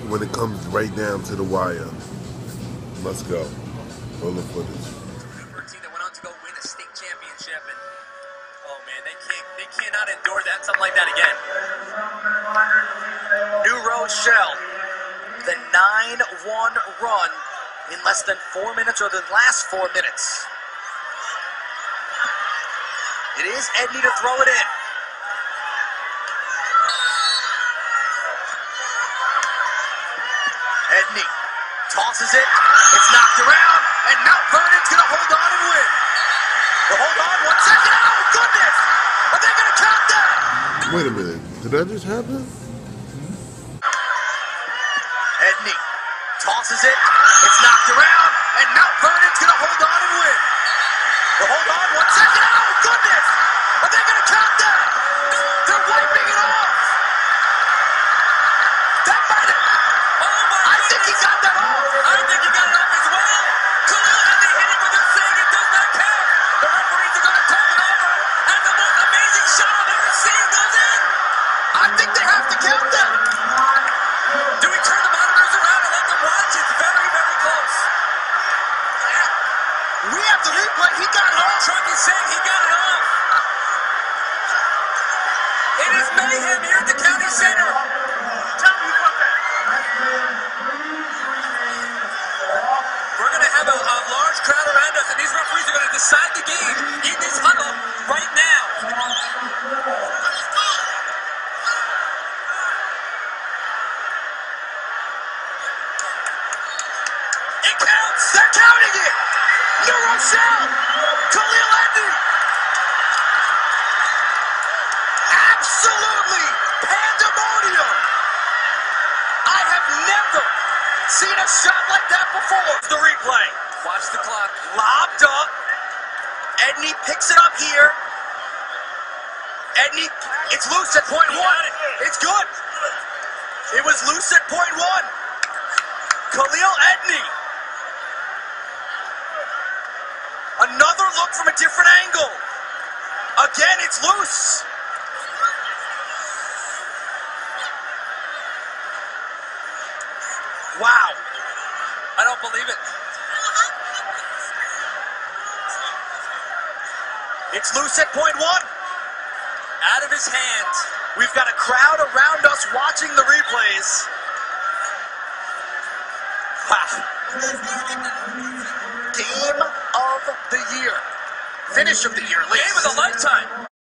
when it comes right down to the wire. Let's go. Roll the footage. For a team that went on to go win a state championship, and oh man, they cannot endure that something like that again. New Rochelle, the 9-1 run in less than 4 minutes, or the last 4 minutes. It is Edney to throw it in. Edney tosses it. It's knocked around, and Mount Vernon's going to hold on and win. They'll hold on 1 second. Oh, goodness! Are they going to count that? Wait a minute. Did that just happen? Edney tosses it. It's knocked around, and Mount Vernon's going to hold on and win. They'll hold on 1 second. Oh, goodness! Are they going to count that? They're wiping it off. That might have... I think he got that off. I think he got it off as well. Khalil Edney hit it, but they're saying it does not count. The referees are going to talk it over, and the most amazing shot I've ever seen goes in. I think they have to count that. Do we turn the monitors around and let them watch? It's very, very close. We have the replay. He got it off. Truck is saying he got it off. It is mayhem here at the county center. Tell me what that. We're going to have a large crowd around us, and these referees are going to decide the game in this huddle right now. It counts! They're counting it! New Rochelle! Khalil Edney! Absolutely pandemonium! I have never seen a shot like that before. The replay. Watch the clock. Lobbed up. Edney picks it up here. Edney, it's loose at point one. It's good. It was loose at point one. Khalil Edney. Another look from a different angle. Again, it's loose. Wow. I don't believe it. It's loose at point one. Out of his hands. We've got a crowd around us watching the replays. Wow. Game of the year. Finish of the year, at least. Game of the lifetime.